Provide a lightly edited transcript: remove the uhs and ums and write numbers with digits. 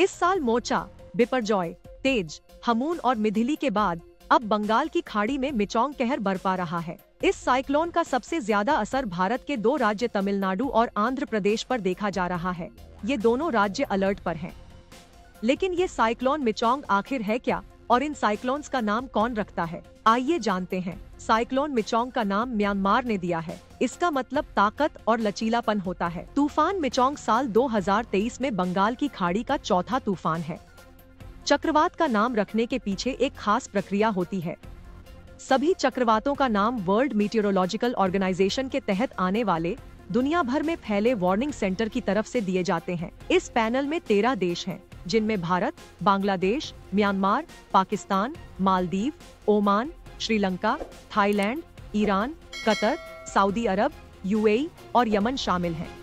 इस साल मोचा, बिपरजॉय, तेज, हमून और मिथिली के बाद अब बंगाल की खाड़ी में मिचोंग कहर बरपा रहा है। इस साइक्लोन का सबसे ज्यादा असर भारत के दो राज्य तमिलनाडु और आंध्र प्रदेश पर देखा जा रहा है। ये दोनों राज्य अलर्ट पर हैं। लेकिन ये साइक्लोन मिचोंग आखिर है क्या और इन साइक्लोन्स का नाम कौन रखता है, आइए जानते हैं। साइक्लोन मिचोंग का नाम म्यांमार ने दिया है। इसका मतलब ताकत और लचीलापन होता है। तूफान मिचोंग साल 2023 में बंगाल की खाड़ी का चौथा तूफान है। चक्रवात का नाम रखने के पीछे एक खास प्रक्रिया होती है। सभी चक्रवातों का नाम वर्ल्ड मीटियोरोलॉजिकल ऑर्गेनाइजेशन के तहत आने वाले दुनिया भर में फैले वार्निंग सेंटर की तरफ से दिए जाते हैं। इस पैनल में 13 देश हैं, जिनमें Bharat, Bangladesh, Myanmar, Pakistan, Maldives, Oman, Sri Lanka, Thailand, Iran, Qatar, Saudi Arab, UAE और यमन शामिल हैं।